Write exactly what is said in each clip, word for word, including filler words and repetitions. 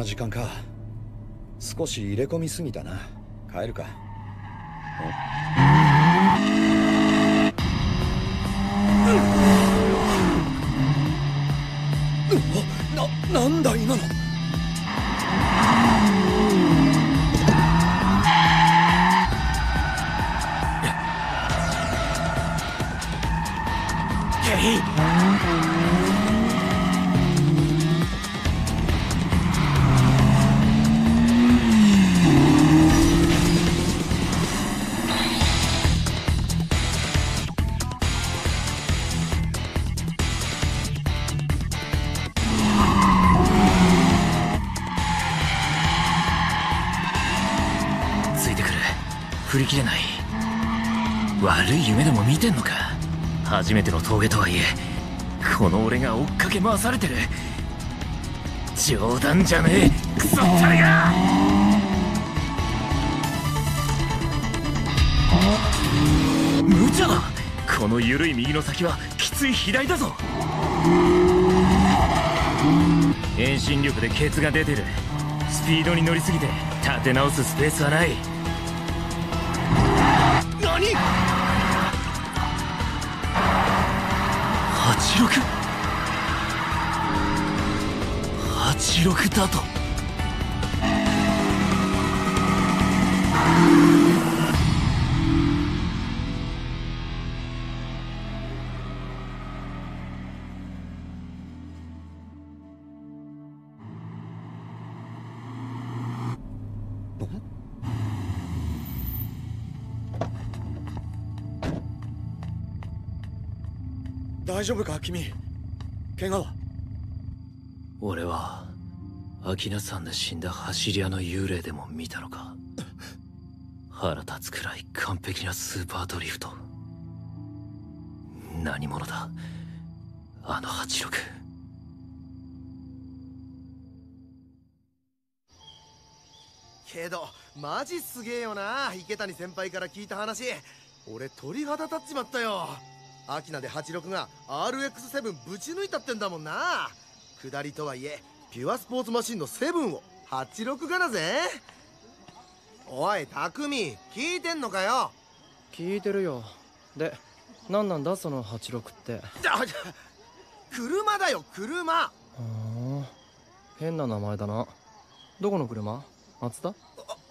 時間か。少し入れ込みすぎたな。帰るか。な、なんだ今の。 振り切れない。悪い夢でも見てんのか。初めての峠とはいえこの俺が追っかけ回されてる。冗談じゃねえクソったれが。無茶だ。この緩い右の先はきつい左だぞ。遠心力でケツが出てる。スピードに乗りすぎて立て直すスペースはない。何？はちろく？はちろくだと。 大丈夫か君。怪我は？ 俺は秋名山で死んだ走り屋の幽霊でも見たのか。腹立つくらい完璧なスーパードリフト。何者だあのはちろく。 けどマジすげえよな。池谷先輩から聞いた話、俺鳥肌立っちまったよ。アキナではちろくが アールエックスセブン ぶち抜いたってんだもんな。下りとはいえピュアスポーツマシンのセブンをはちろくがだぜ。おい匠、聞いてんのかよ。 聞いてるよ。で何なんだそのはちろくって。 じゃ車だよ車。 はあ変な名前だな。どこの車？松田？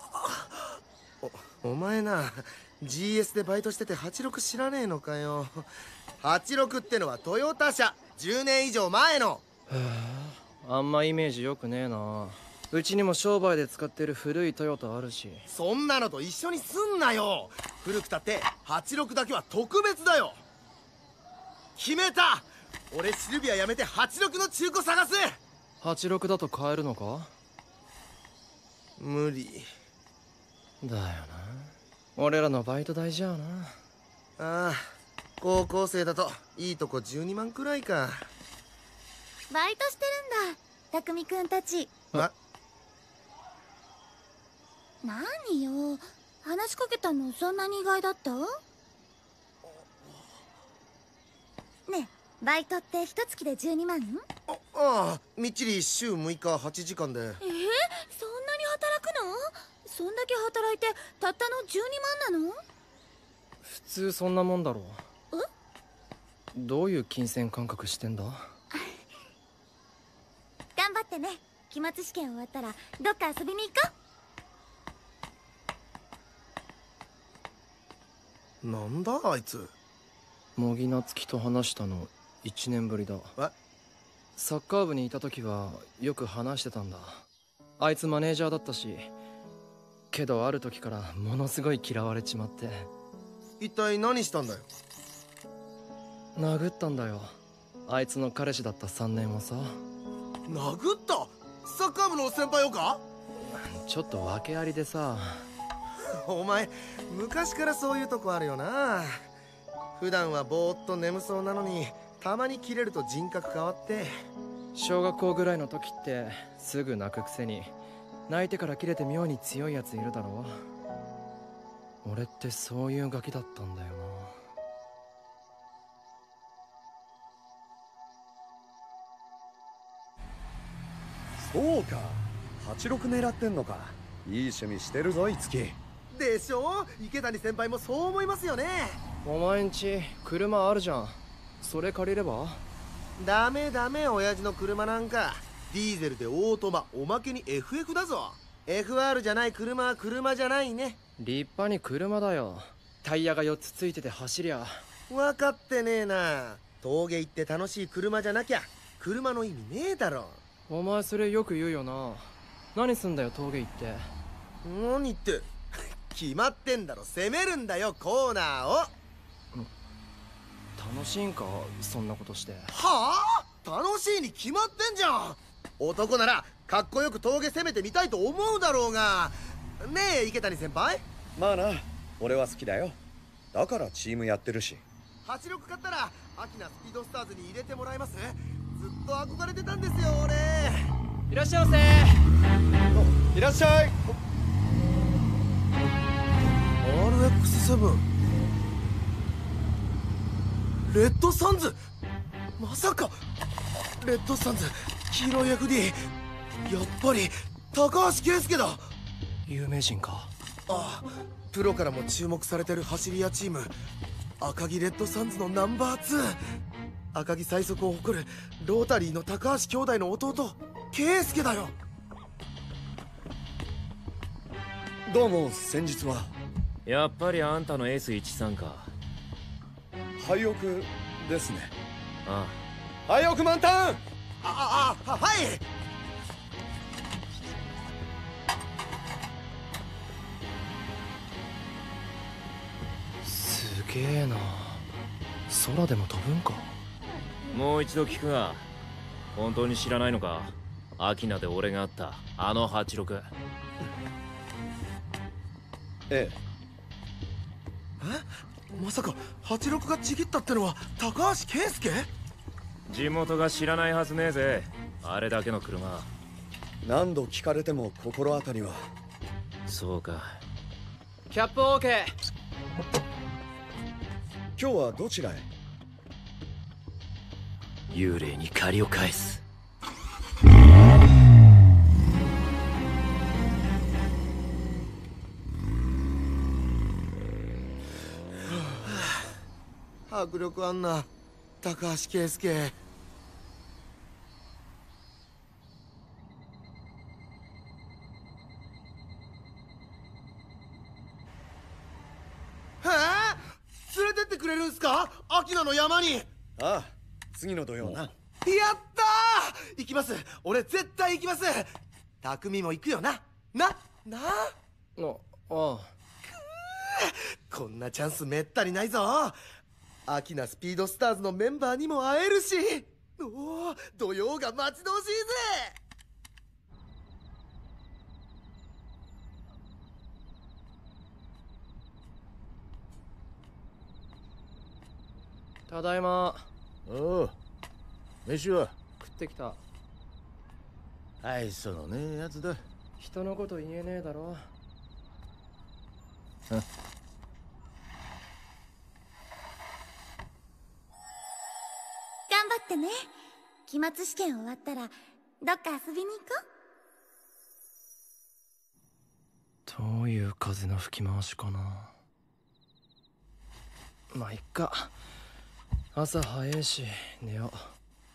お, お前な ジーエス でバイトしててはちろく知らねえのかよ。はちろくってのはトヨタ車、じゅうねん以上前の。 へえ、あんまイメージよくねえな。うちにも商売で使ってる古いトヨタあるし。 そんなのと一緒にすんなよ。古くたってはちろくだけは特別だよ。決めた。俺シルビアやめてはちろくの中古探す。 はちろくだと買えるのか？ 無理だよな。俺らのバイト代じゃあな。 ああ、高校生だといいとこじゅうにまんくらいか。 バイトしてるんだ匠くんたち。 あ、 何よ、話しかけたのそんなに意外だった？ねえ、バイトって一月でじゅうにまん？ ああ、みっちり週むいかはちじかんで。えー、そんなに働くの？そんだけ働いてたったのじゅうにまんなの？ 普通そんなもんだろ。 え？ どういう金銭感覚してんだ？ 頑張ってね。期末試験終わったらどっか遊びに行こう。なんだあいつ。 茂木夏樹と話したのいちねんぶりだ。 え？ サッカー部にいた時はよく話してたんだ。あいつマネージャーだったし。けどある時からものすごい嫌われちまって。 一体何したんだよ。 殴ったんだよ。あいつの彼氏だったさんねんをさ。 殴った？サッカー部の先輩をか？ ちょっと訳ありでさ。 お前昔からそういうとこあるよな。普段はぼーっと眠そうなのにたまにキレると人格変わって。 小学校ぐらいの時ってすぐ泣くくせに泣いてからキレて妙に強いやついるだろ。俺ってそういうガキだったんだよな。 そうか、 はちろく狙ってんのか。いい趣味してるぞいつき。 でしょ、池谷先輩もそう思いますよね。 お前んち車あるじゃん。それ借りれば？ ダメダメ、親父の車なんかディーゼルでオートマ、おまけに エフエフ だぞ。 エフアール じゃない車は車じゃないね。 立派に車だよ。タイヤがよっつついてて走りゃ。 分かってねえな。峠行って楽しい車じゃなきゃ車の意味ねえだろ。 お前それよく言うよな。何すんだよ峠行って。 何って決まってんだろ、攻めるんだよコーナーを。 楽しいんかそんなことして。 はあ、楽しいに決まってんじゃん。男ならかっこよく峠攻めてみたいと思うだろうが。ねえ池谷先輩。 まあな、俺は好きだよ。だからチームやってるし。 はちろく買ったらアキナスピードスターズに入れてもらえます？ずっと憧れてたんですよ俺。 いらっしゃいませ。 いらっしゃい。 アールエックスセブン レッドサンズ、まさかレッドサンズ黄色い エフディー、 やっぱり高橋圭介だ。 有名人か。 ああ、プロからも注目されてる走り屋チーム赤城レッドサンズのナンバーツー、赤城最速を誇るロータリーの高橋兄弟の弟圭介だよ。 どうも先日は。 やっぱりあんたのエースじゅうさんか。 廃屋ですね。 あ廃屋満タン。 あああ、ははい。 すげえな。空でも飛ぶんか。 もう一度聞くが、本当に知らないのか？アキナで俺があったあのはちろく。 ええ。 え、まさかはちろくがちぎったってのは高橋圭介？ 地元が知らないはずねえぜ、あれだけの車。 何度聞かれても心当たりは。 そうか。 キャップ オーケー。 今日はどちらへ？ 幽霊に借りを返す。 迫力あんな高橋圭介。えー、連れてってくれるんすか、アキナの山に。 ああ、次の土曜な。 やったー、行きます。俺絶対行きます。匠も行くよな。な、なあ。 ああ。 こんなチャンスめったにないぞ。アキナスピードスターズのメンバーにも会えるし。おお、土曜が待ち遠しいぜ。 ただいま。 おう、飯は食ってきた。 愛想のねえやつだ。 人のこと言えねえだろ。 頑張ってね。期末試験終わったらどっか遊びに行こどういう風の吹き回しかな。まあいっか。朝早いし寝よう。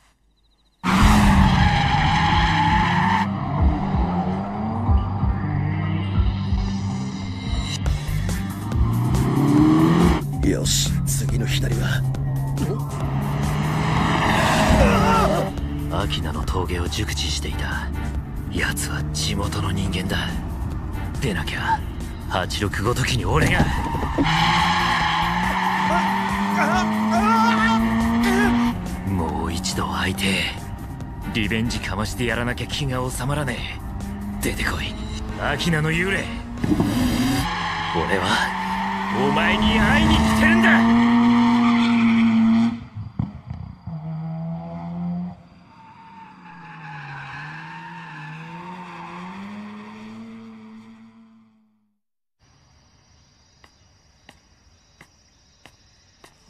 よし、次の左は。 アキナの峠を熟知していた。奴は地元の人間だ。でなきゃはちろくごときに俺が。もう一度相手リベンジかましてやらなきゃ気が収まらねえ。出てこいアキナの幽霊。俺はお前に会いに来てるんだ。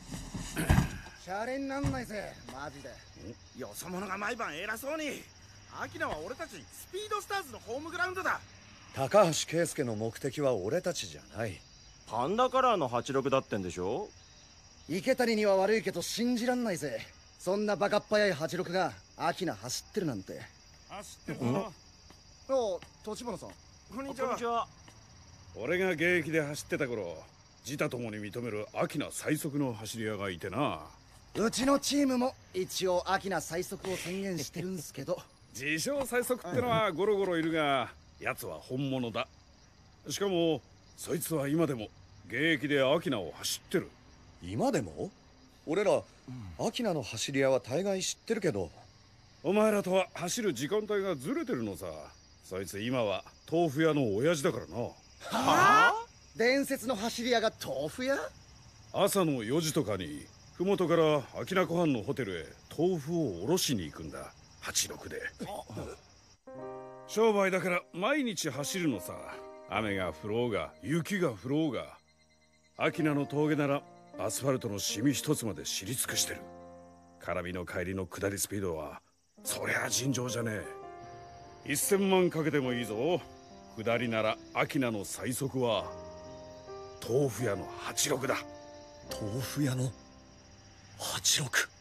シャレになんないぜマジで。よそ者が毎晩偉そうにアキナは俺たちスピードスターズのホームグラウンドだ。 高橋圭介の目的は俺たちじゃない。 パンダカラーのはちろくだってんでしょ。 池谷には悪いけど信じらんないぜ。そんなバカっ早いはちろくがアキナ走ってるなんて。 走ってるな。 ああ、立花さん。 こんにちは。 こんにちは。 俺が現役で走ってた頃、自他ともに認めるアキナ最速の走り屋がいてな。 うちのチームも一応アキナ最速を宣言してるんすけど。 自称最速ってのはゴロゴロいるが、奴は本物だ。しかもそいつは今でも現役でアキナを走ってる。 今でも？俺ら、アキナの走り屋は大概知ってるけど。 お前らとは走る時間帯がずれてるのさ。そいつ今は豆腐屋の親父だからな。はあ？伝説の走り屋が豆腐屋？ 朝のよじとかに麓からアキナ湖畔のホテルへ豆腐を下ろしに行くんだ。はちろくで。商売だから毎日走るのさ。雨が降ろうが雪が降ろうが、アキナの峠ならアスファルトのシミ一つまで知り尽くしてる。カラビの帰りの下りスピードはそりゃ尋常じゃねえ。せんまんかけてもいいぞ。下りならアキナの最速は豆腐屋のはちろくだ。 豆腐屋のはちろく。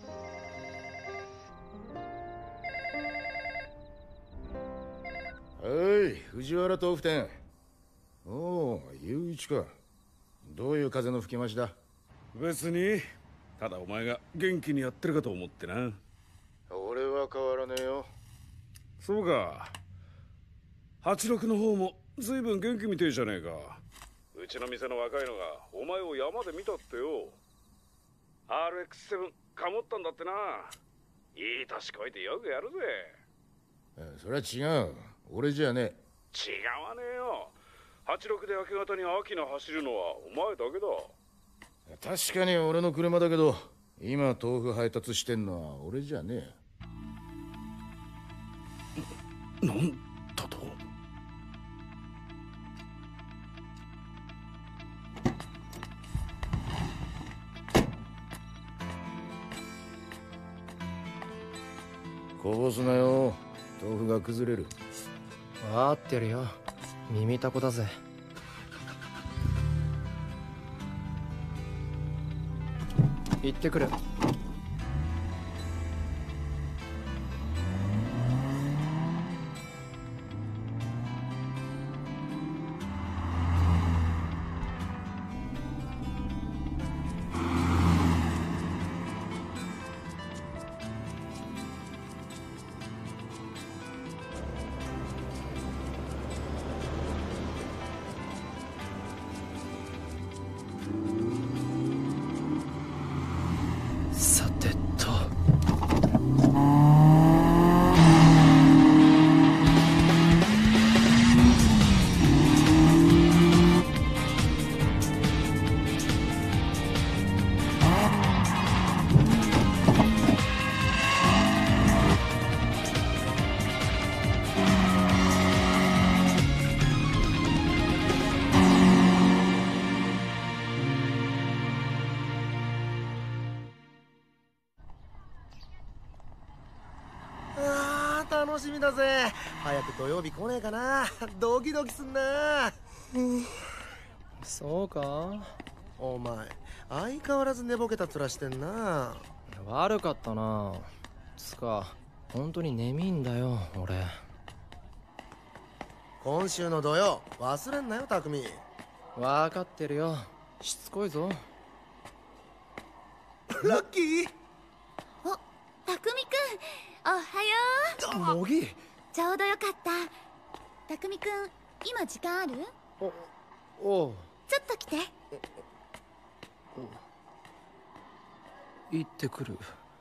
はい、藤原豆腐店。おお、雄一か。どういう風の吹き回しだ？ 別に、ただお前が元気にやってるかと思ってな。 俺は変わらねえよ。 そうか。はちろくの方も随分元気みてえじゃねえか。うちの店の若いのがお前を山で見たってよ。アールエックスセブン かもったんだってな。いい年こいてよくやるぜ。 それは違う。俺じゃねえ。 違わねえよ。はちろくで明け方にアキナ走るのはお前だけだ。 確かに俺の車だけど、今豆腐配達してんのは俺じゃねえ。なんだと？ こぼすなよ。豆腐が崩れる。 わーってるよ。耳たこだぜ。行ってくる。さてと。 あー楽しみだぜ。早く土曜日来ねえかな。ドキドキすんな。 そうか。 お前相変わらず寝ぼけた面してんな。 悪かったな。つか本当に眠いんだよ俺。 今週の土曜忘れんなよ匠。 分かってるよ。しつこいぞ。 ラッキー。 お、匠くんおはよう。 茂木。 ちょうどよかった。匠くん今時間ある？ おおう。 ちょっと来て。 行ってくる。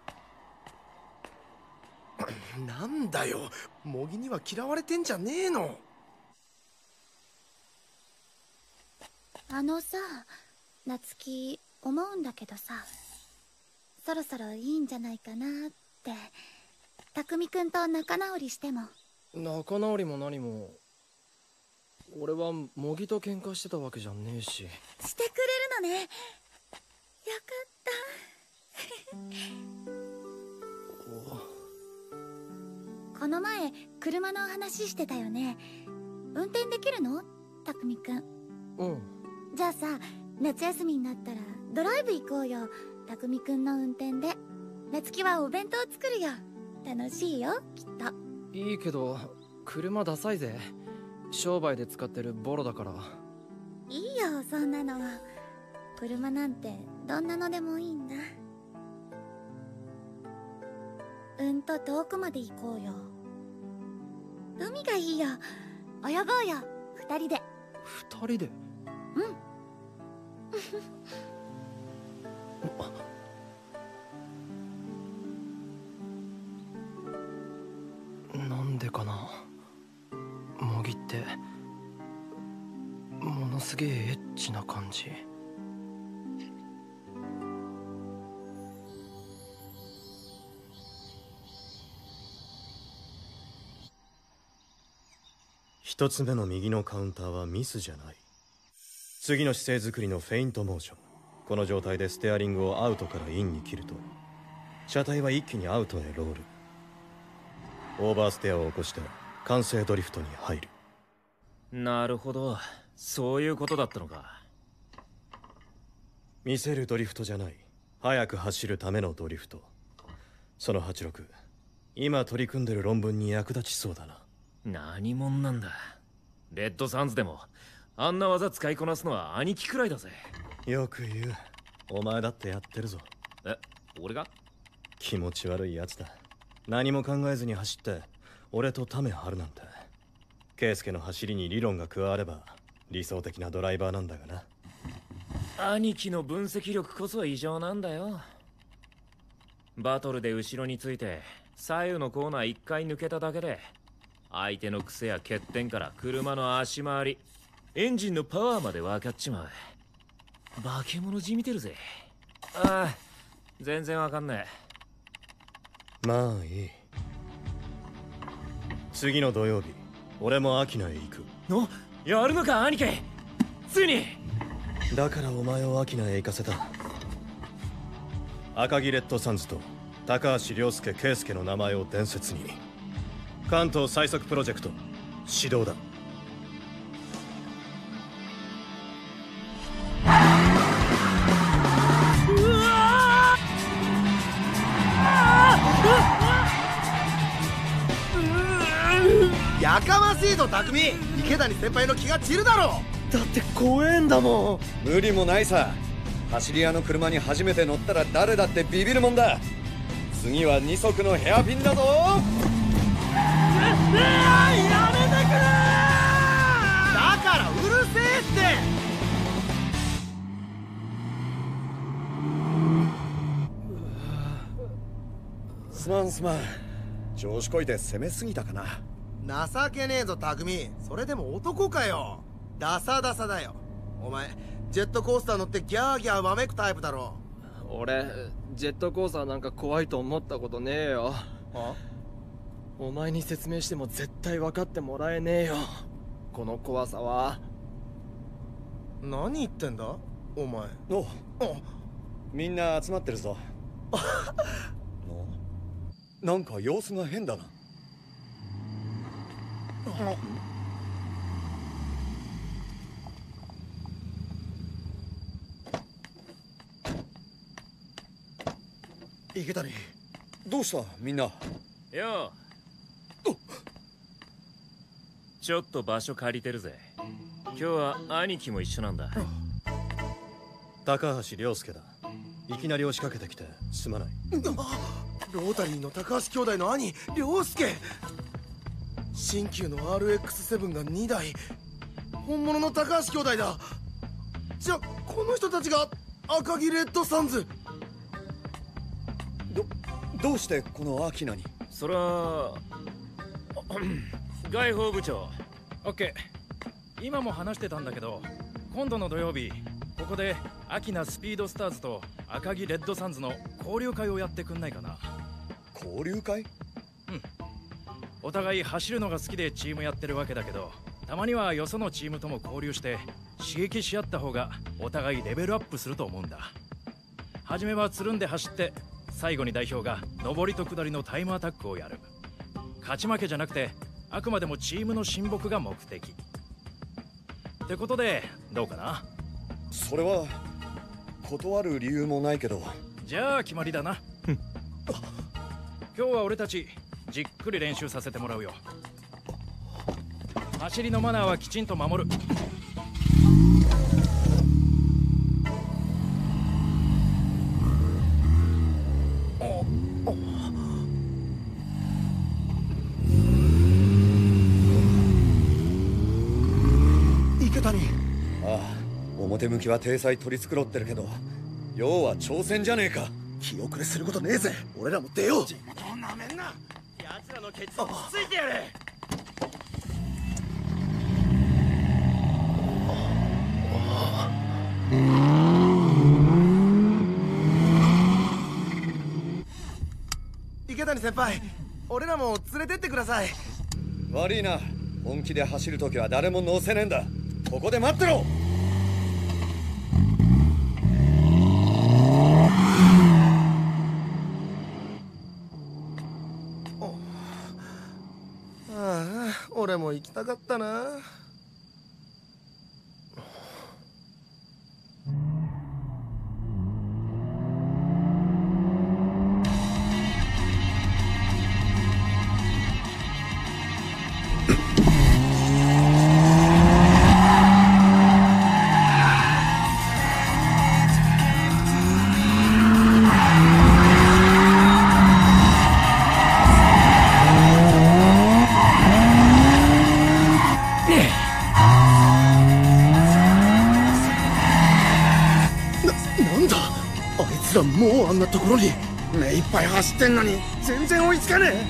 なんだよ、茂木には嫌われてんじゃねえの。 あのさ、夏希思うんだけどさ、そろそろいいんじゃないかなって。匠くんと仲直りしても。 仲直りも何も。俺は茂木と喧嘩してたわけじゃねえし。 してくれるのね。よかったこの前車の話してたよね。運転できるの？匠くん。 うん。 じゃあさ、夏休みになったらドライブ行こうよ。匠くんの運転で。夏希はお弁当作るよ。楽しいよ、きっと。 いいけど車ダサいぜ。商売で使ってるボロだから。 いいよ、そんなの。車なんてどんなのでもいいんだ。うんと遠くまで行こうよ。海がいいよ。泳ごうよ、二人で。 二人で？ うんなんでかな、模擬ってものすげえエッチな感じ。 一つ目の右のカウンターはミスじゃない。次の姿勢作りのフェイントモーション。この状態でステアリングをアウトからインに切ると車体は一気にアウトへロール。オーバーステアを起こして完成ドリフトに入る。 なるほど、そういうことだったのか。 見せるドリフトじゃない、速く走るためのドリフト。そのはちろく、今取り組んでる論文に役立ちそうだな。 何者なんだ。レッドサンズでもあんな技使いこなすのは兄貴くらいだぜ。 よく言う。お前だってやってるぞ。 え、俺が？ 気持ち悪いやつだ。何も考えずに走って俺とタメ張るなんて。圭介の走りに理論が加われば理想的なドライバーなんだがな。 兄貴の分析力こそ異常なんだよ。バトルで後ろについて左右のコーナー一回抜けただけで相手の癖や欠点から車の足回り、エンジンのパワーまで分かっちまう。化け物じみてるぜ。ああ、全然わかんねえ。まあいい。次の土曜日俺もアキナへ行く。 お、やるのか兄貴、ついに。 だからお前をアキナへ行かせた。赤木レッドサンズと高橋涼介圭介の名前を伝説に。関東最速プロジェクト始動だ。 うわやかましいぞ匠。池谷先輩の気が散るだろ。 だって怖えんだもん。無理もないさ。走り屋の車に初めて乗ったら誰だってビビるもんだ。次は二足のヘアピンだぞ。 やめてくれ。だからうるせえって。 すまんすまん、調子こいて攻めすぎたかな。 情けねえぞ匠。それでも男かよ。ダサダサだよ。お前ジェットコースター乗ってギャーギャーわめくタイプだろ。 俺ジェットコースターなんか怖いと思ったことねえよ。 あ？ お前に説明しても絶対分かってもらえねえよ、この怖さは。 何言ってんだお前。 おみんな集まってるぞ。なんか様子が変だな。 池谷、 どうしたみんな。 よう、ちょっと場所借りてるぜ。今日は兄貴も一緒なんだ。 高橋涼介だ。いきなり押しかけてきてすまない。 ロータリーの高橋兄弟の兄涼介。新旧の アールエックスセブン がにだい。本物の高橋兄弟だ。じゃあこの人たちが赤木レッドサンズ。 どどうしてこのアキナに。 それは外報部長。 オッケー。今も話してたんだけど、今度の土曜日ここでアキナスピードスターズと赤木レッドサンズの交流会をやってくんないかな。 交流会？ うん。お互い走るのが好きでチームやってるわけだけど、たまにはよそのチームとも交流して刺激し合った方がお互いレベルアップすると思うんだ。初めはつるんで走って、最後に代表が上りと下りのタイムアタックをやる。 勝ち負けじゃなくてあくまでもチームの親睦が目的ってことでどうかな。 それは断る理由もないけど。 じゃあ決まりだな。今日は俺たちじっくり練習させてもらうよ。走りのマナーはきちんと守る。 池谷。 ああ、表向きは体裁取り繕ってるけど要は挑戦じゃねえか。 気遅れすることねえぜ。俺らも出よう。 地元をなめんな。奴らのケツをつついてやれ。 池谷先輩、俺らも連れてってください。 悪いな、本気で走るときは誰も乗せねえんだ。ここで待ってろ。 ああ、俺も行きたかったな。もうあんなところに目いっぱい走ってんのに全然追いつかねえ。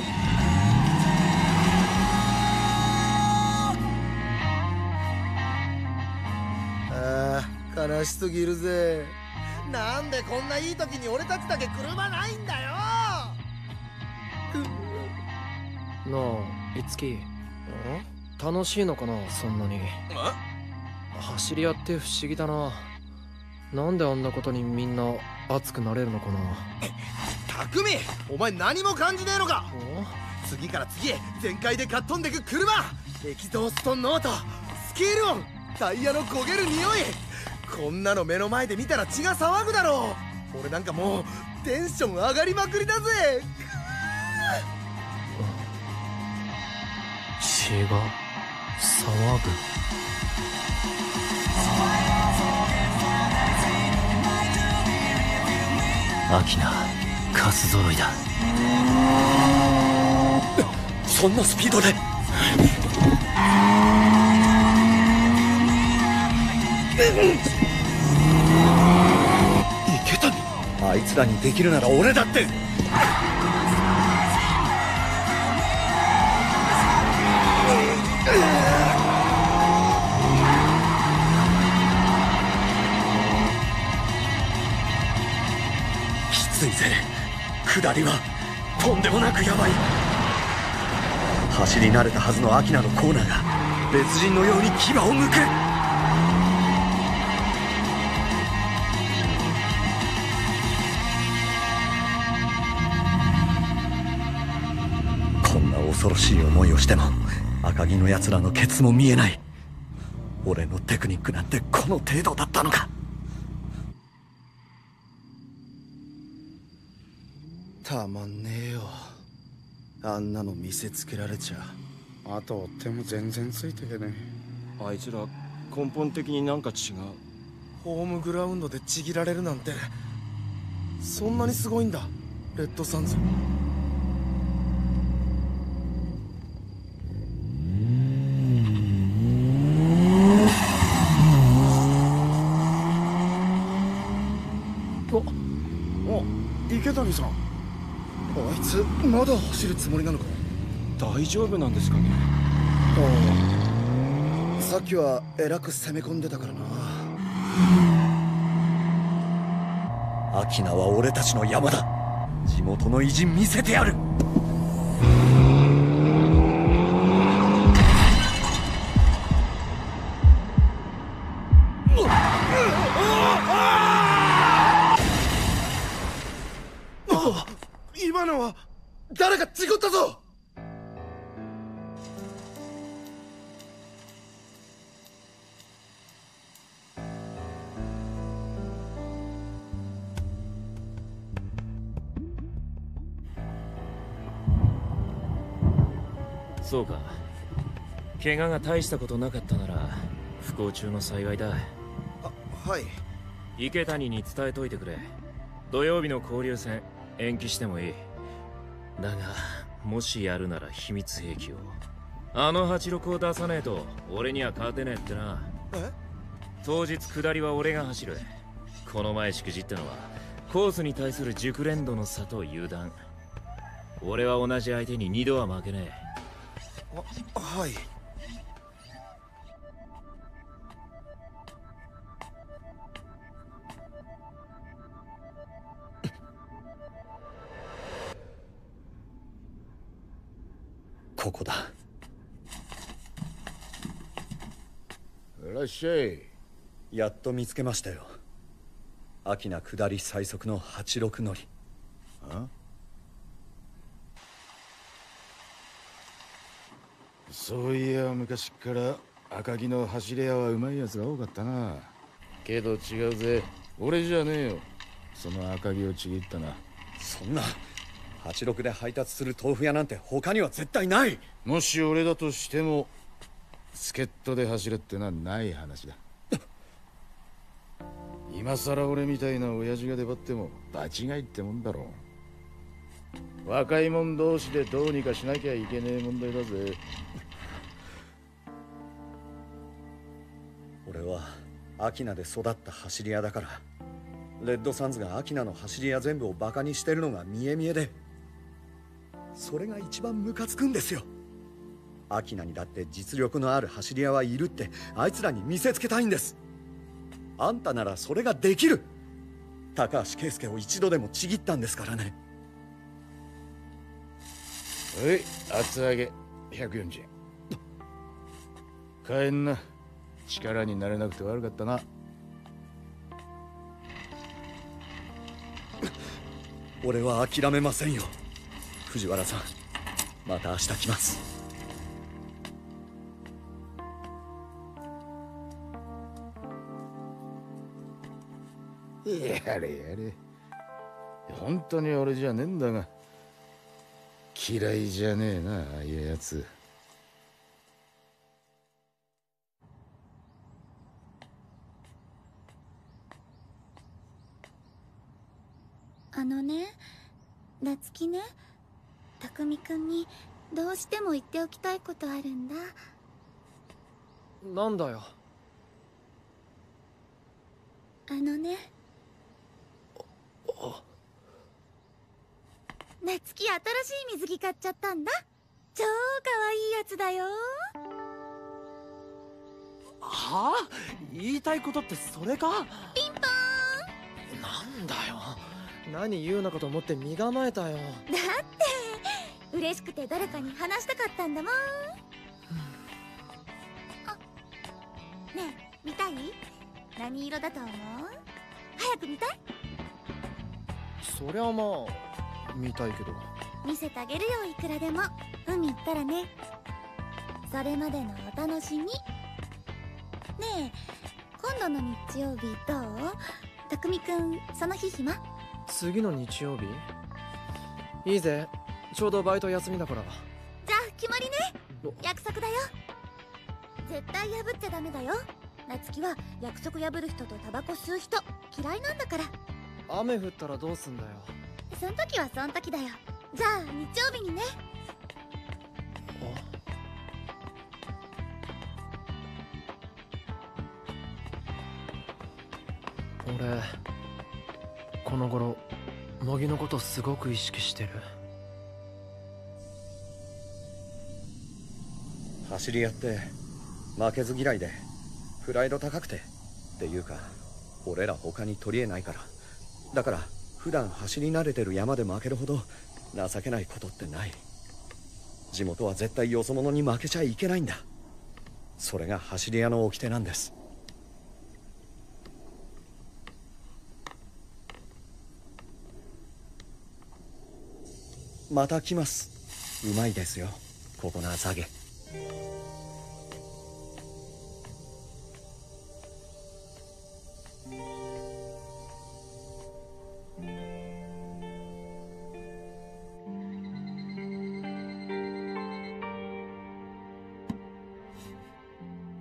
ああ、悲しすぎるぜ。なんでこんないい時に俺たちだけ車ないんだよ。 なあ、いつき。楽しいのかな、そんなに。走り屋って不思議だな。なんであんなことにみんな熱くなれるのかな。 匠、お前何も感じねえのか。次から次へ全開でかっ飛んでく車、エキゾーストノート、スキール音、タイヤの焦げる匂い、こんなの目の前で見たら血が騒ぐだろう。俺なんかもうテンション上がりまくりだぜ。 血が騒ぐ。 アキナ、カス揃いだ。 そんなスピードで。池谷、あいつらにできるなら俺だって。きついぜ。下りはとんでもなくヤバい。走り慣れたはずのアキナのコーナーが別人のように牙を向く。こんな恐ろしい思いをしても赤城の奴らのケツも見えない。俺のテクニックなんてこの程度だったのか。 たまんねえよ、あんなの見せつけられちゃ。 あと追っても全然ついてけねえ。あいつら根本的になんか違う。 ホームグラウンドでちぎられるなんてそんなにすごいんだ、レッドサンズ。 お、池谷さん、 あいつまだ走るつもりなのか。 大丈夫なんですかね。 ああ、さっきはえらく攻め込んでたからな。 アキナは俺たちの山だ。地元の意地見せてやる。 今のは誰か事故ったぞ。 そうか。怪我が大したことなかったなら不幸中の幸いだ。 あ、はい。 池谷に伝えといてくれ。土曜日の交流戦延期してもいい。だがもしやるなら秘密兵器を。あのはちろくを出さねえと俺には勝てねえってな。 え？ 当日下りは俺が走る。この前しくじったのはコースに対する熟練度の差と油断。俺は同じ相手に二度は負けねえ。 あ、はい。 ここだ。 いらっしゃい。 やっと見つけましたよ。秋名下り最速のはちろく乗り。 あ？そういや昔から赤城の走り屋はうまいやつが多かったな。けど違うぜ、俺じゃねえよ、その赤城をちぎったな。 そんなはちろくで配達する豆腐屋なんて他には絶対ない。 もし俺だとしても助っ人で走るってのはない話だ。今さら俺みたいな親父が出張っても場違いってもんだろう。若い者同士でどうにかしなきゃいけねえ問題だぜ。 俺は秋名で育った走り屋だから、レッドサンズが秋名の走り屋全部をバカにしてるのが見え見えで、それが一番ムカつくんですよ。秋名にだって実力のある走り屋はいるってあいつらに見せつけたいんです。あんたならそれができる。高橋圭介を一度でもちぎったんですからね。 はい、厚揚げひゃくよんじゅうえん。帰んな。力になれなくて悪かったな。 俺は諦めませんよ。藤原さん、また明日来ます。 やれやれ。本当に俺じゃねえんだが、嫌いじゃねえな、ああいうやつ。 あのね、夏希ね、匠くんにどうしても言っておきたいことあるんだ。 なんだよ。 あのね、夏希新しい水着買っちゃったんだ。超可愛いやつだよ。 はあ？言いたいことってそれか？ ピンポーン。 なんだよ、何言うのかと思って身構えたよ。 だって嬉しくて誰かに話したかったんだもん。あ、ねえ見たい？何色だと思う？早く見たい？ そりゃまあ見たいけど。 見せてあげるよ、いくらでも。海行ったらね。それまでのお楽しみ。ねえ、今度の日曜日どう？匠くんその日暇？ 次の日曜日いいぜ、ちょうどバイト休みだから。 じゃあ決まりね。約束だよ。絶対破っちゃダメだよ。夏希は約束破る人とタバコ吸う人嫌いなんだから。 雨降ったらどうすんだよ。 そん時はそん時だよ。じゃあ日曜日にね。 俺この頃乃木のことすごく意識してる。 走り屋って負けず嫌いでプライド高くてっていうか、俺ら他に取り柄ないから。だから普段走り慣れてる山で負けるほど情けないことってない。地元は絶対よそ者に負けちゃいけないんだ。それが走り屋の掟なんです。また来ます。うまいですよ、ここの厚揚げ。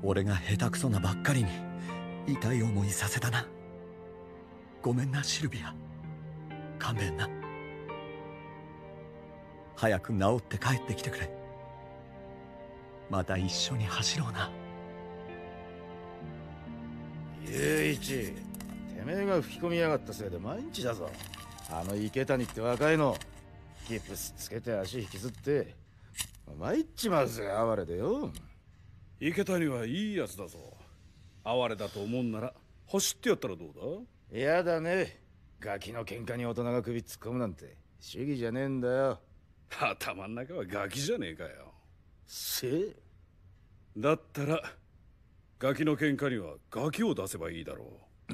俺が下手くそなばっかりに痛い思いさせたな。ごめんなシルビア、勘弁な。早く治って帰ってきてくれ。また一緒に走ろうな。 雄一、てめえが吹き込みやがったせいで毎日だぞ。あの池谷って若いのギプスつけて足引きずって参っちまうぜ、哀れでよ。 池谷はいいやつだぞ。哀れだと思うんなら走ってやったらどうだ。やだね、ガキの喧嘩に大人が首突っ込むなんて主義じゃねえんだよ。 頭ん中はガキじゃねえかよ。 せだったらガキの喧嘩にはガキを出せばいいだろう。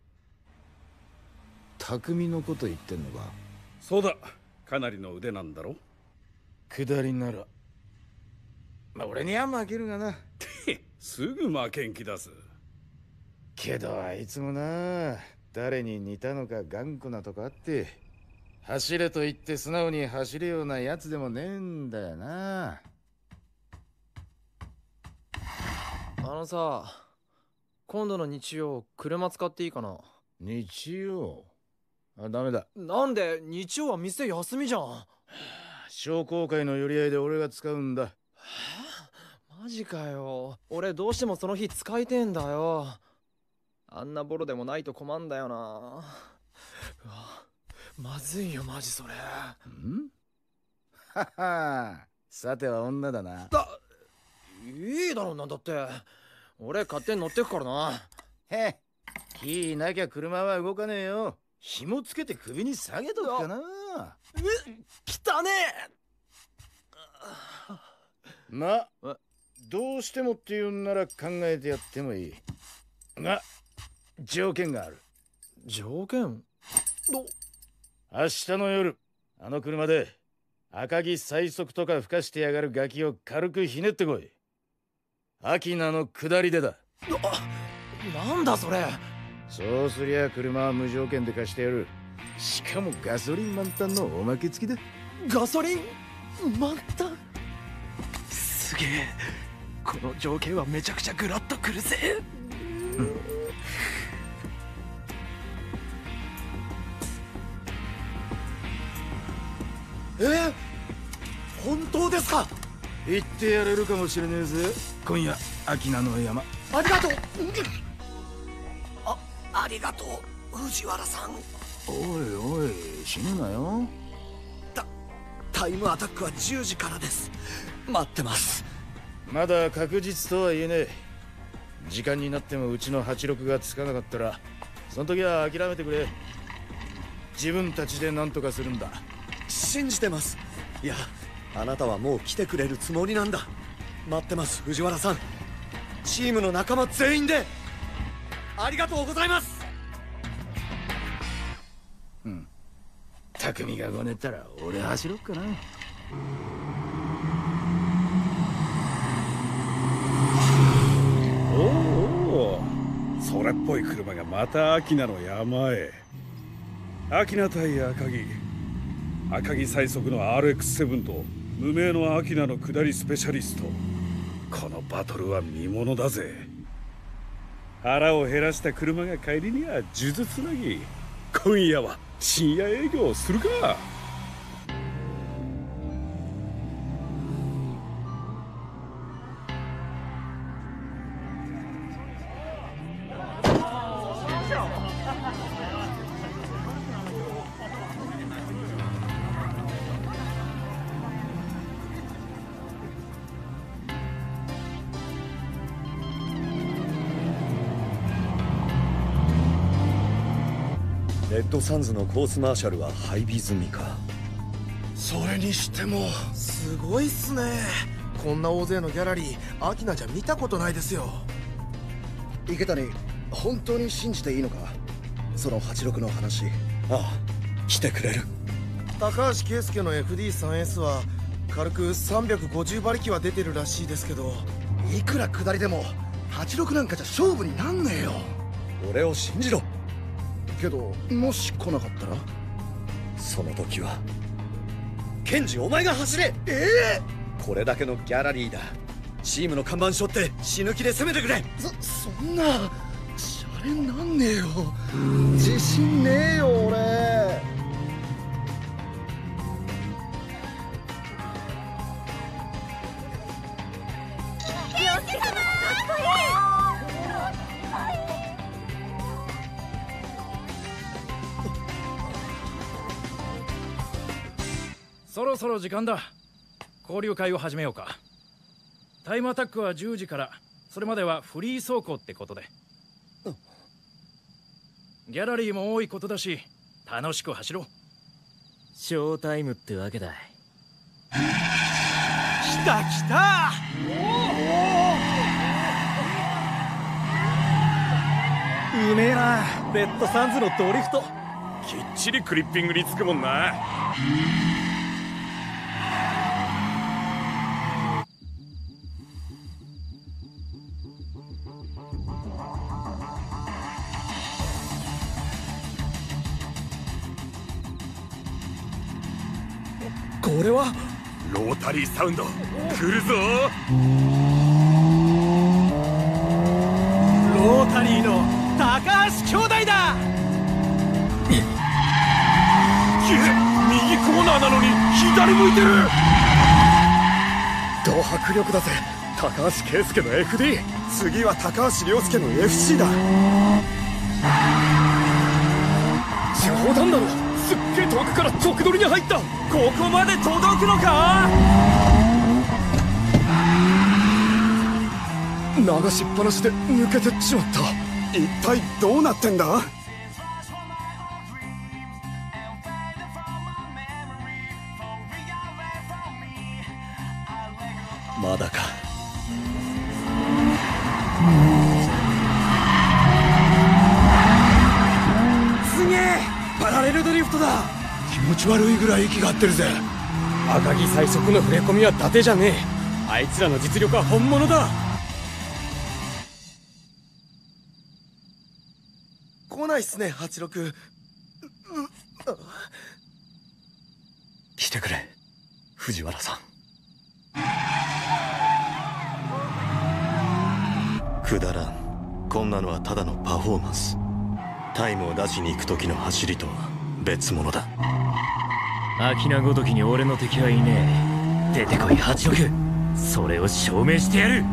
匠のこと言ってんのか。 そうだ、かなりの腕なんだろ。 下りならまあ俺には負けるがな。 すぐ負けん気出す。 けどあいつもな、誰に似たのか頑固なとこあって、走れと言って素直に走るようなやつでもねえんだよな。 あのさ、今度の日曜車使っていいかな。 日曜？あ、ダメだ。 なんで？日曜は店休みじゃん。 商工会の寄り合いで俺が使うんだ。 マジかよ。俺どうしてもその日使いてえんだよ。あんなボロでもないと困んだよな。うわ、まずいよマジそれ。 ん？はは、さては女だな。 だ、いいだろ。なんだって俺勝手に乗ってくからな。 へ、キーなきゃ車は動かねえよ。紐つけて首に下げとくかな。 え、汚ねえ。ま、どうしてもって言うんなら考えてやってもいいが、条件がある。 条件？ど明日の夜あの車で赤城最速とか吹かしてやがるガキを軽くひねってこい。アキナの下りでだ。 なんだそれ。 そうすりゃ車は無条件で貸してやる。しかもガソリン満タンのおまけ付きだ。 ガソリン満タン？すげえ、この条件はめちゃくちゃグラッとくるぜ。うん、 えー、本当ですか？ 言ってやれるかもしれねえぜ、今夜アキナの山。 ありがとう。あ、ありがとう藤原さん。 おいおい、死ぬなよ。 タタイムアタックはじゅうじからです。待ってます。 まだ確実とは言えねえ。時間になってもうちのはちろくがつかなかったらその時は諦めてくれ。自分たちで何とかするんだ。 信じてます。いや、あなたはもう来てくれるつもりなんだ。待ってます藤原さん。チームの仲間全員でありがとうございます。 うん、匠がごねったら俺走ろっかな。 おお、それっぽい車がまたアキナの山へ。アキナ対赤城、赤城最速の アールエックスセブン と無名のアキナの下りスペシャリスト。このバトルは見ものだぜ。腹を減らした車が帰りには数珠つなぎ。今夜は深夜営業するか。 レッドサンズのコースマーシャルは配備済みか。 それにしてもすごいっすね。こんな大勢のギャラリーアキナじゃ見たことないですよ。 池谷、本当に信じていいのか、そのはちろくの話。 ああ、来てくれる。 高橋圭介の エフディースリーエス は軽くさんびゃくごじゅう馬力は出てるらしいですけど、 いくら下りでもはちろくなんかじゃ勝負になんねえよ。 俺を信じろ。 けどもし来なかったら、 その時はケンジお前が走れ。 ええー、これだけのギャラリーだ。 チームの看板背負って死ぬ気で攻めてくれ。 そそんなシャレになんねえよ。自信ねえよ俺。 そろそろ時間だ。交流会を始めようか。タイムアタックはじゅうじから、それまではフリー走行ってことで。ギャラリーも多いことだし、楽しく走ろう。 ショータイムってわけだ。 来た来た。 うめえな、レッドサンズのドリフト。 きっちりクリッピングにつくもんな。 これはロータリーサウンド来るぞ。 ロータリーの高橋兄弟だ。 右コーナーなのに左向いてる。 ド迫力だぜ。高橋圭介の エフディー、 次は高橋涼介の エフシー だ。 冗談だろ。すっげえ遠くから直撮りに入った。 ここまで届くのか。 流しっぱなしで抜けてっちまった。一体どうなってんだ。まだか。 すげえ、パラレルドリフトだ。 気持ち悪いぐらい息が合ってるぜ。 赤城最速の触れ込みは伊達じゃねえ。あいつらの実力は本物だ。 来ないっすねはちろく。 来てくれ藤原さん。 くだらん。こんなのはただのパフォーマンス。タイムを出しに行く時の走りとは別物だ。 アキナごときに俺の敵はいねえ。出てこいはちろく、それを証明してやる。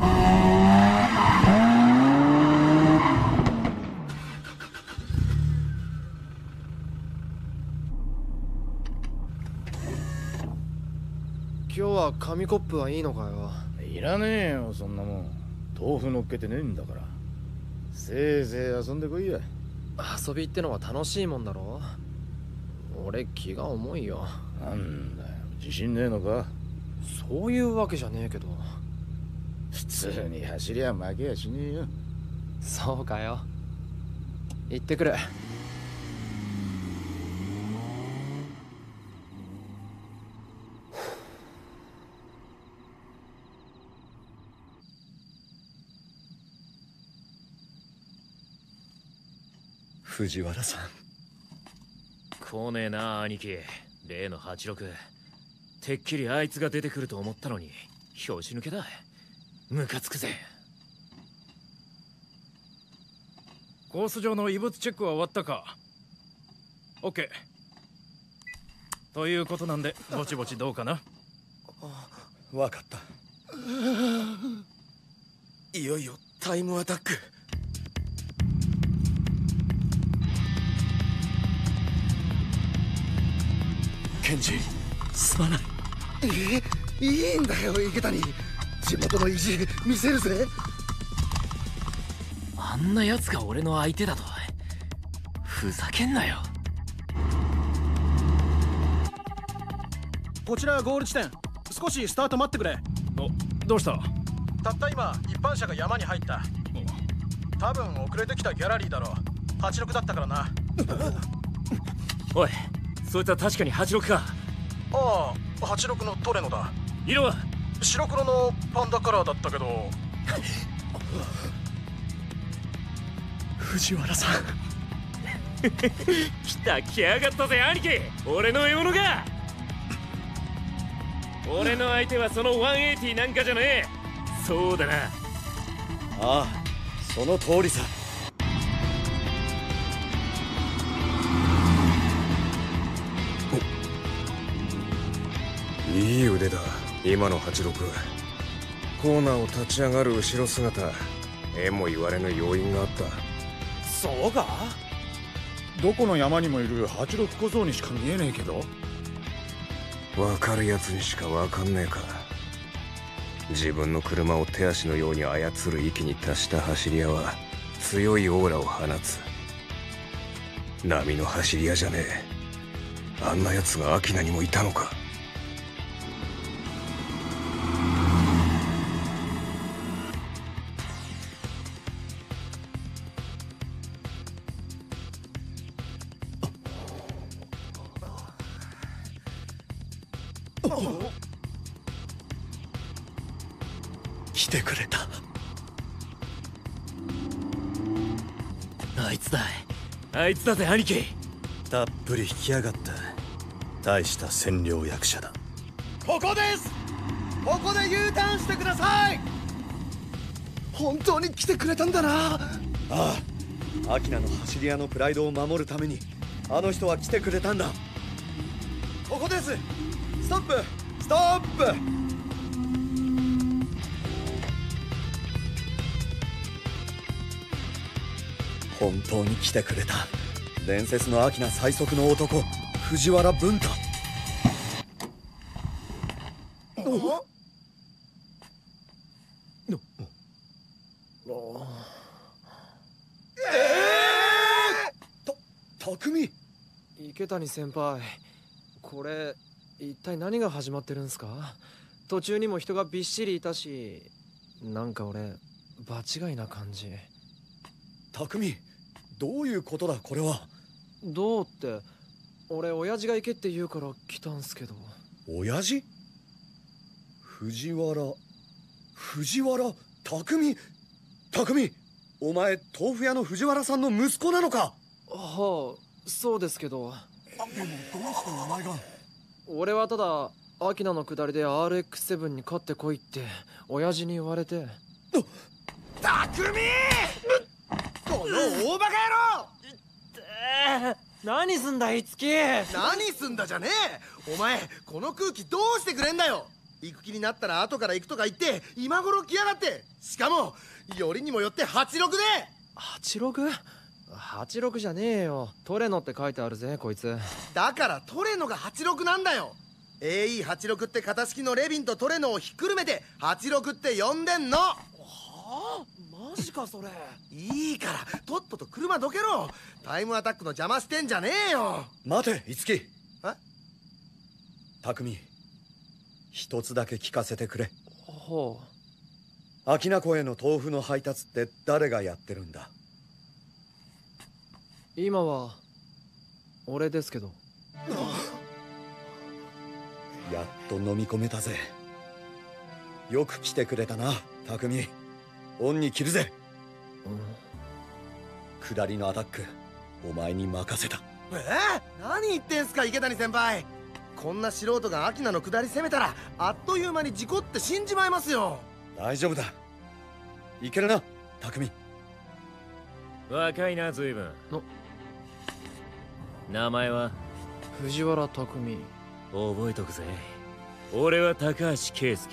今日は紙コップはいいのかよ。 いらねえよそんなもん。豆腐乗っけてねえんだから。せいぜい遊んでこいや。 遊びってのは楽しいもんだろ。俺気が重いよ。 なんだよ、自信ねえのか。 そういうわけじゃねえけど。 普通に走りゃ負けやしねえよ。 そうかよ。行ってくる。 藤原さん。 来ねえな兄貴。例のはちろく、てっきりあいつが出てくると思ったのに拍子抜けだ。ムカつくぜ。 コース上の異物チェックは終わったか。 OK ということなんで、ぼちぼちどうかな。 わかった。 いよいよタイムアタック。 ケンジ、すまない。 え、いいんだよ池谷。地元の意地見せるぜ。 あんな奴が俺の相手だと。ふざけんなよ。 こちらゴール地点。少しスタート待ってくれ。 お、どうした。 たった今一般車が山に入った。多分遅れてきたギャラリーだろう。はちろくだったからな。 おい、そいつは確かにはちろくか。 ああ、はちろくのトレノだ。 色は白黒のパンダカラーだったけど。 藤原さん来た、来やがったぜ兄貴。俺の獲物が。俺の相手はそのひゃくはちじゅうなんかじゃねえ。 そうだな。 ああ、その通りさ。 いい腕だ今のはちろく。コーナーを立ち上がる後ろ姿、えも言われぬ要因があった。 そうか？どこの山にもいるはちろく小僧にしか見えねえけど。 わかるやつにしかわかんねえか。自分の車を手足のように操る域に達した走り屋は強いオーラを放つ。波の走り屋じゃねえ。あんなやつがアキナにもいたのか。 来てくれた。 あいつだ、あいつだぜ兄貴。 たっぷり引き上がった。大した占領役者だ。 ここです。ここで U ターンしてください。 本当に来てくれたんだな。ああ、アキナの走り屋のプライドを守るためにあの人は来てくれたんだ。ここです。ストップストップ。本当に来てくれた。伝説のアキナ最速の男、藤原文太。お匠。 池谷先輩、これ一体何が始まってるんすか？途中にも人がびっしりいたし、なんか俺場違いな感じ。 匠、どういうことだこれは。 どうって、俺親父が行けって言うから来たんすけど。 親父？藤原藤原匠匠、お前豆腐屋の藤原さんの息子なのか？ はあ、そうですけど。 でもどうしてお前が。 俺はただアキナの下りで アールエックスセブン に勝ってこいって親父に言われて。 匠！この大バカ野郎！ 何すんだいつき。 何すんだじゃねえ。お前この空気どうしてくれんだよ。行く気になったら後から行くとか言って今頃来やがって。しかもよりにもよってはちろくで。 はちろく？はちろくじゃねえよ。トレノって書いてあるぜこいつ。 だからトレノがはちろくなんだよ。 エーイーはちろく って型式のレビンとトレノをひっくるめてはちろくって呼んでんの。はあ？マジかそれ。 いいからとっとと車どけろ。タイムアタックの邪魔してんじゃねえよ。 待て樹。 え？ 匠、一つだけ聞かせてくれ。 ほう。秋名湖への豆腐の配達って誰がやってるんだ？ 今は俺ですけど。 やっと飲み込めたぜ。よく来てくれたな匠。恩に着るぜ。うん、下りのアタックお前に任せた。 えー、何言ってんすか池谷先輩。こんな素人がアキナの下り攻めたらあっという間に事故って死んじまいますよ。 大丈夫だ、いけるな匠。 若いな随分。名前は藤原匠。 覚えとくぜ。俺は高橋圭介。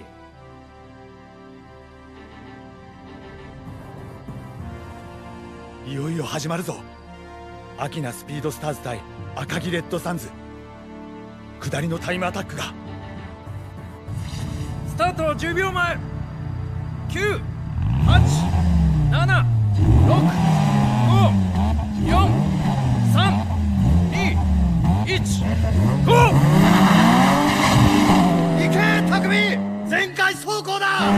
いよいよ始まるぞ。アキナスピードスターズ対赤城レッドサンズ。下りのタイムアタックがスタートじゅうびょうまえ。きゅう、はち、なな、ろく、ご、よん、さん、に、いち、ゴー！ 行け匠！全開走行だ！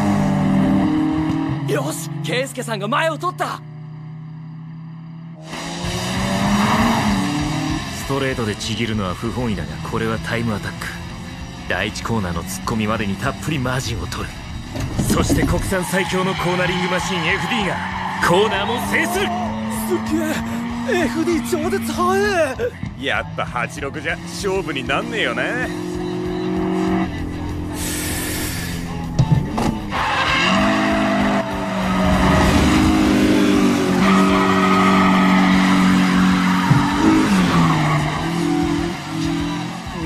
よし、圭介さんが前を取った。 ストレートでちぎるのは不本意だが、これはタイムアタック。第一コーナーの突っ込みまでにたっぷりマージンを取る。そして国産最強のコーナリングマシン エフディー がコーナーも制する。 すげえ エフディー 超絶速え。 やっぱはちろくじゃ勝負になんねえよな。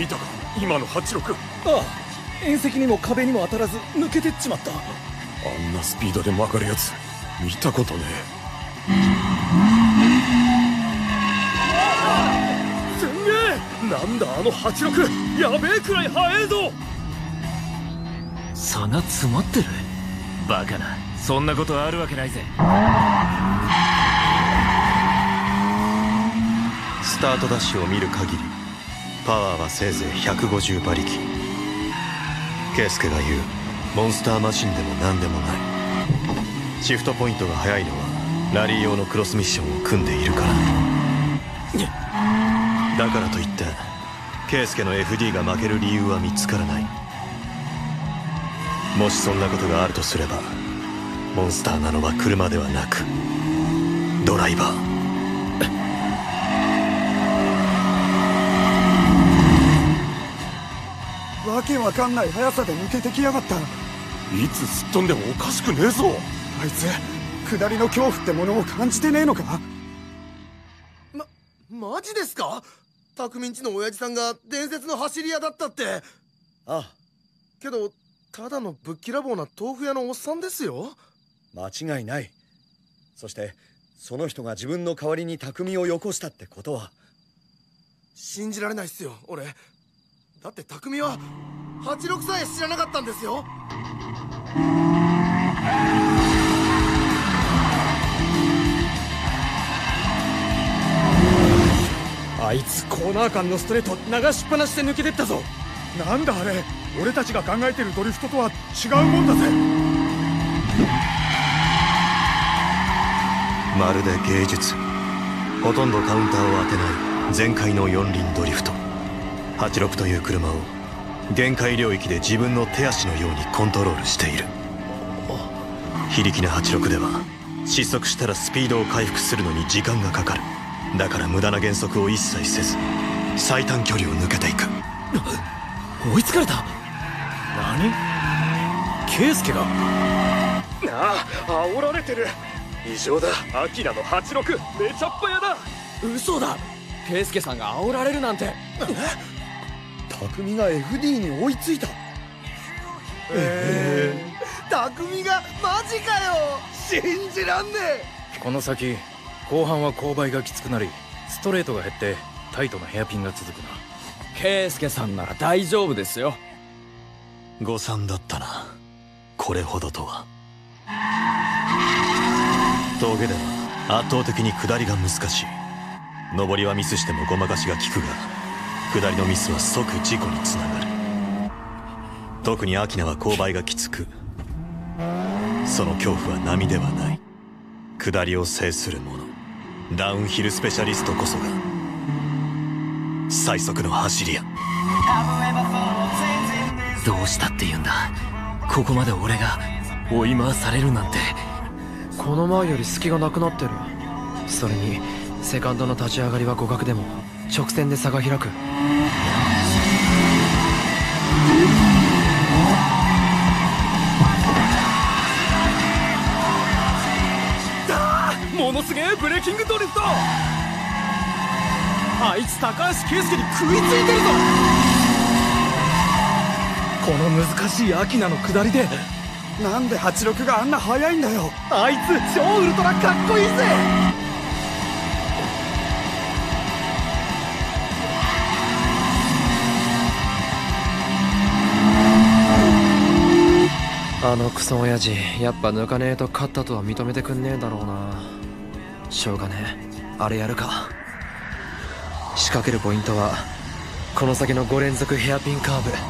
たか今のはちろく。 ああ、縁石にも壁にも当たらず抜けてっちまった。 あんなスピードで曲がるやつ見たことねえ。 すんげえ、なんだあのはちろく、やべえくらい速えぞ。 差が詰まってる？バカな、そんなことあるわけないぜ。 スタートダッシュを見る限りパワーはせいぜいひゃくごじゅう馬力。圭介が言うモンスターマシンでも何でもない。シフトポイントが速いのはラリー用のクロスミッションを組んでいるから。だからといって圭介の エフディー が負ける理由は見つからない。もしそんなことがあるとすれば、モンスターなのは車ではなくドライバー。 わけわかんない速さで抜けてきやがった。 いつすっ飛んでもおかしくねえぞ。 あいつ下りの恐怖ってものを感じてねえのか。 ま、マジですか？匠んちの親父さんが伝説の走り屋だったって。 ああ。 けどただのぶっきらぼうな豆腐屋のおっさんですよ。 間違いない。そしてその人が自分の代わりに匠をよこしたってことは。 信じられないっすよ俺。だって匠ははちろくさえ知らなかったんですよ。 あいつコーナー間のストレート流しっぱなしで抜けてったぞ。 なんだあれ、俺たちが考えてるドリフトとは違うもんだぜ。 まるで芸術。ほとんどカウンターを当てない全開の四輪ドリフト。はちろくという車を限界領域で自分の手足のようにコントロールしている。非力なはちろくでは失速したらスピードを回復するのに時間がかかる。だから無駄な減速を一切せず最短距離を抜けていく。 追いつかれた。何？圭介が。 ああ、煽られてる。異常だ。アキナのはちろくめちゃっ早だ。 嘘だ。圭介さんが煽られるなんて。 匠が エフディー に追いついた。 ええー、匠がマジかよ。信じらんねえ。 この先後半は勾配がきつくなりストレートが減ってタイトなヘアピンが続くな。 圭介さんなら大丈夫ですよ。 誤算だったな。これほどとは。峠では圧倒的に下りが難しい。上りはミスしてもごまかしが効くが下りのミスは即事故につながる。特にアキナは勾配がきつく、その恐怖は波ではない。下りを制する者、ダウンヒルスペシャリストこそが最速の走り屋。 どうしたって言うんだ。ここまで俺が追い回されるなんて。 この前より隙がなくなってる。それにセカンドの立ち上がりは互角でも直線で差が開く。 ものすげえブレーキングドリフト。あいつ高橋圭介に食いついてるぞ。この難しいアキナの下りでなんではちろくがあんな速いんだよ。 あいつ超ウルトラかっこいいぜ。 あのクソ親父やっぱ抜かねえと勝ったとは認めてくんねえだろうな。しょうがねえ、あれやるか。仕掛けるポイントはこの先のご連続ヘアピンカーブ。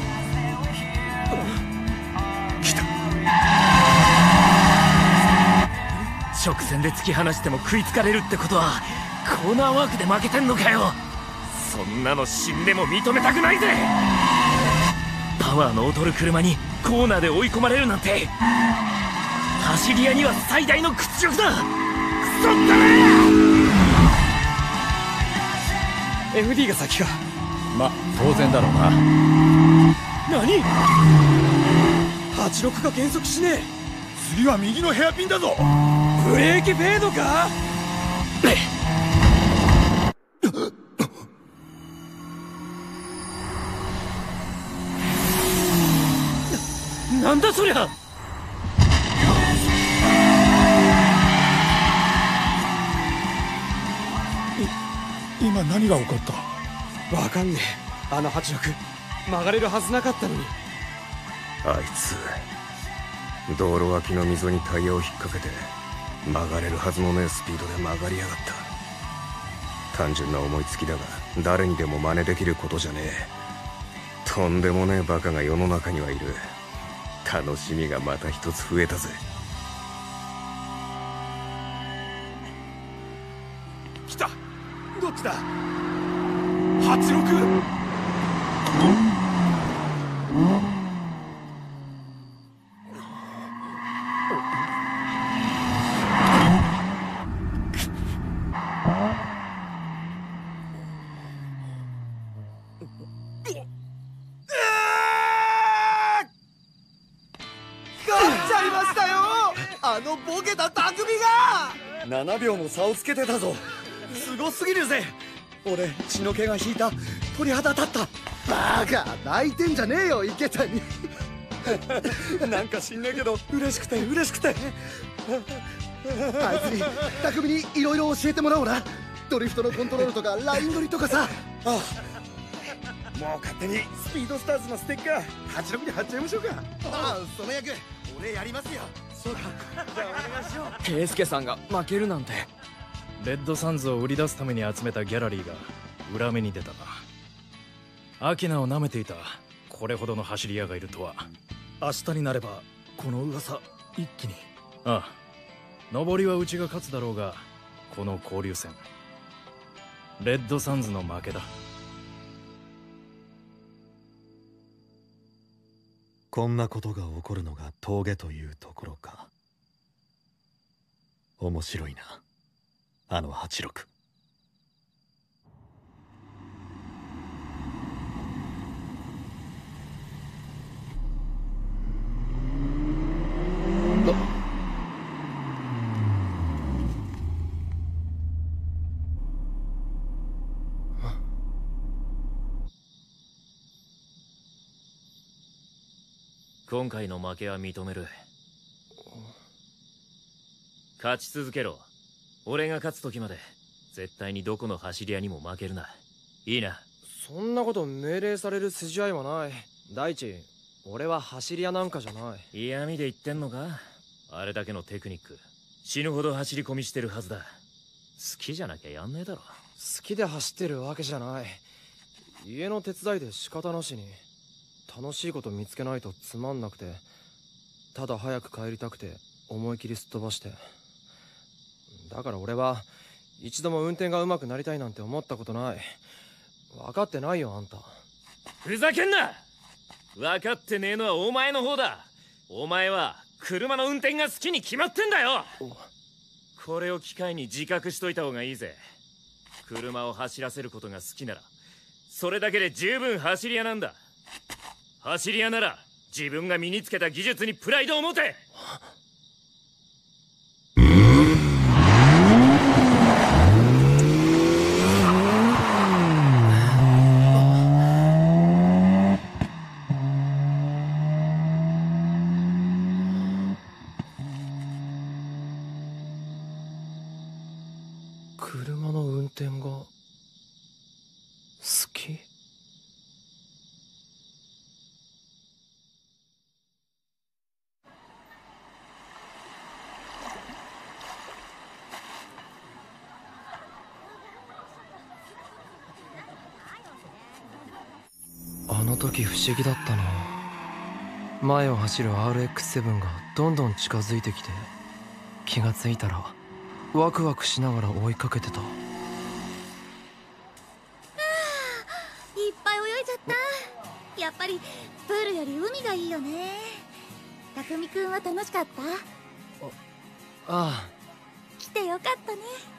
来た。直線で突き放しても食いつかれるってことはコーナーワークで負けてんのかよ。そんなの死んでも認めたくないぜ。パワーの劣る車にコーナーで追い込まれるなんて走り屋には最大の屈辱だ。クソったれ。 エフディー が先か。ま、当然だろうな。何？はちろくが減速しねえ。 次は右のヘアピンだぞ。 ブレーキフェードか？ なんだそりゃ。 い今何が起こった？ わかんねえ。あのはちろく曲がれるはずなかったのに。 あいつ道路脇の溝にタイヤを引っ掛けて曲がれるはずのねえスピードで曲がりやがった。単純な思いつきだが誰にでも真似できることじゃねえ。とんでもねえバカが世の中にはいる。楽しみがまた一つ増えたぜ。 来た。どっちだ？はちろく。 あのボケた匠がななびょうも差をつけてたぞ。すごすぎるぜ。俺血の気が引いた。鳥肌立った。 バカ泣いてんじゃねえよ池谷。 なんか知んねえけど嬉しくて嬉しくて。 あいつに匠にいろいろ教えてもらおうな。ドリフトのコントロールとかライン取りとかさ。 ああ、もう勝手にスピードスターズのステッカーはちろくで貼っちゃいましょうか。 ああ、その役俺やりますよ。 そうか、じゃあお願いしよう。 圭介さんが負けるなんて。 レッドサンズを売り出すために集めたギャラリーが裏目に出たな。アキナを舐めていたこれほどの走り屋がいるとは。 明日になればこの噂一気に。 ああ、上りはうちが勝つだろうが、この交流戦レッドサンズの負けだ。 こんなことが起こるのが峠というところか。面白いな、あのはちろく。 今回の負けは認める。勝ち続けろ。俺が勝つ時まで絶対にどこの走り屋にも負けるな。いいな。 そんなこと命令される筋合いはない。大地、俺は走り屋なんかじゃない。 嫌味で言ってんのか。あれだけのテクニック死ぬほど走り込みしてるはずだ。好きじゃなきゃやんねえだろ。 好きで走ってるわけじゃない。家の手伝いで仕方なしに。楽しいこと見つけないとつまんなくて、ただ早く帰りたくて思い切りすっ飛ばして。だから俺は一度も運転が上手くなりたいなんて思ったことない。分かってないよあんた。 ふざけんな。分かってねえのはお前の方だ。お前は車の運転が好きに決まってんだよ。これを機会に自覚しといた方がいいぜ。車を走らせることが好きならそれだけで十分走り屋なんだ。走り屋なら自分が身につけた技術にプライドを持て。 車の運転が好き？あの時不思議だったな。前を走る アールエックスセブン がどんどん近づいてきて、気がついたらワクワクしながら追いかけてた。 いっぱい泳いじゃった。やっぱりプールより海がいいよね。匠くんは楽しかった？ ああ、 来てよかったね。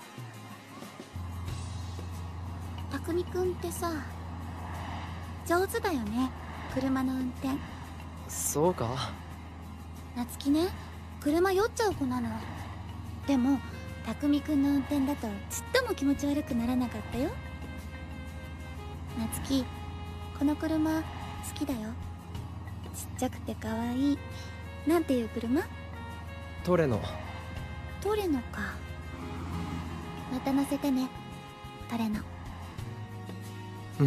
匠くんってさ、上手だよね、車の運転。 そうか？ 夏希ね、車酔っちゃう子なの。でも匠くんの運転だとちっとも気持ち悪くならなかったよ。夏希、この車好きだよ。 ちゃくて可愛い。なんていう車？ トレノ。 トレノか。また乗せてね、トレノ。 うん。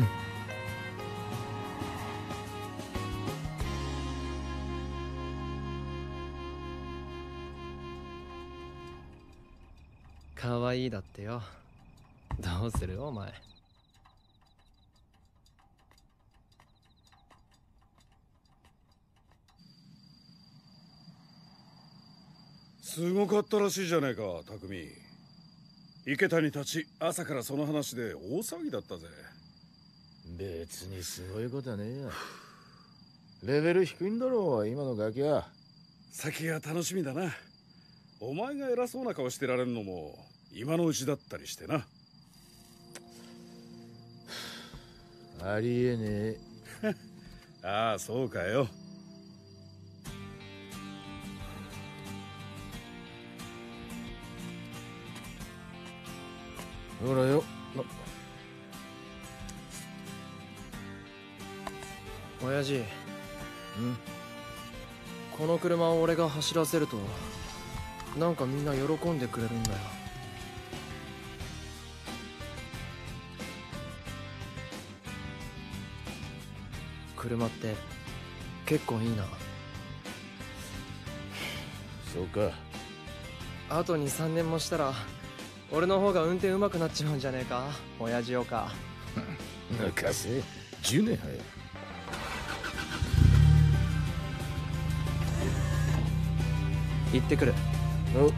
可愛いだってよ。どうするお前。 すごかったらしいじゃねえか、匠。池谷たち朝からその話で大騒ぎだったぜ。 別にすごいことはねえや。レベル低いんだろう今のガキは。 先が楽しみだな。お前が偉そうな顔してられるのも今のうちだったりしてな。 ありえねえ。ああ、そうかよ。 ほらよ。 親父。 うん。 この車を俺が走らせるとなんかみんな喜んでくれるんだよ。車って結構いいな。 そうか。 あとにさんねんもしたら俺の方が運転上手くなっちまうんじゃねえか、親父よか。 任せ。じゅうねん早い。 行ってくる。 お。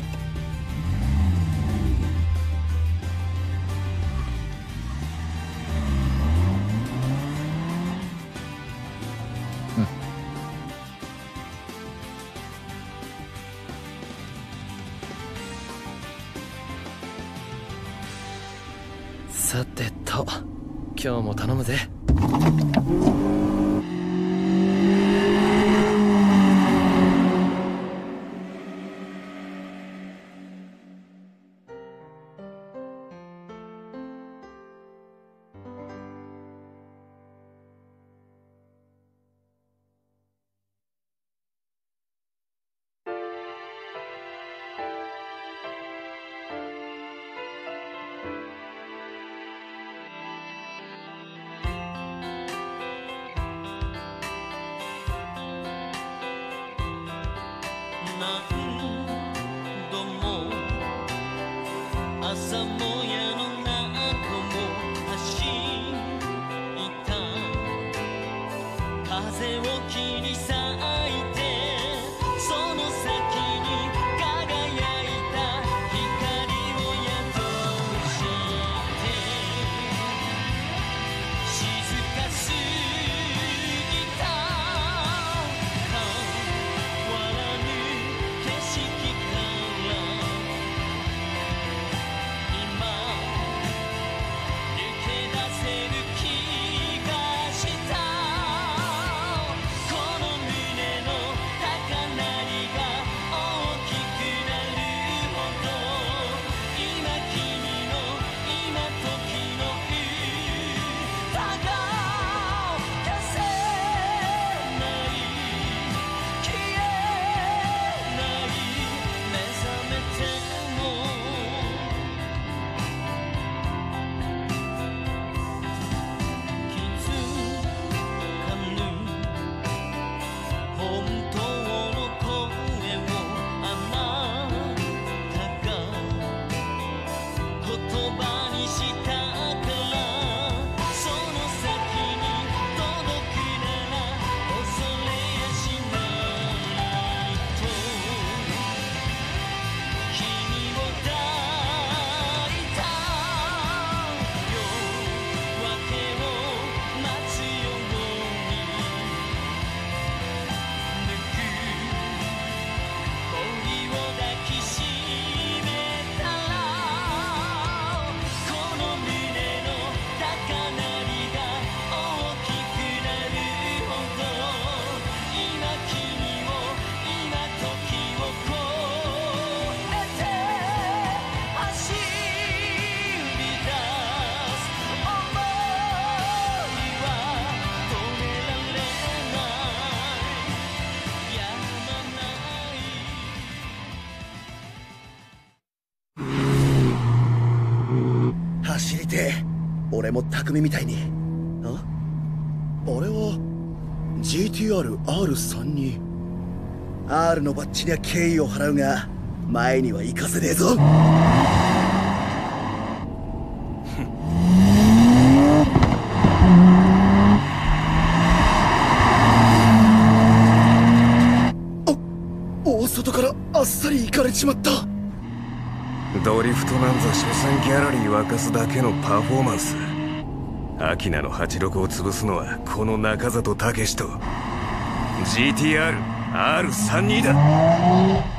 さてと、今日も頼むぜ。 朝もやの中も走った風を切り裂いてその先に輝いた光を宿して静かすぎた変わらぬ景色からこの胸の俺も匠みたいに。ああれは ジーティーアールアールさんにー。 R のバッジには敬意を払うが前には行かせねえぞ。大外からあっさり行かれちまった。 ドリフトなんざ所詮ギャラリー沸かすだけのパフォーマンス。アキナのはちろくを潰すのはこの中里武史と ジーティーアールアールさんじゅうに だ。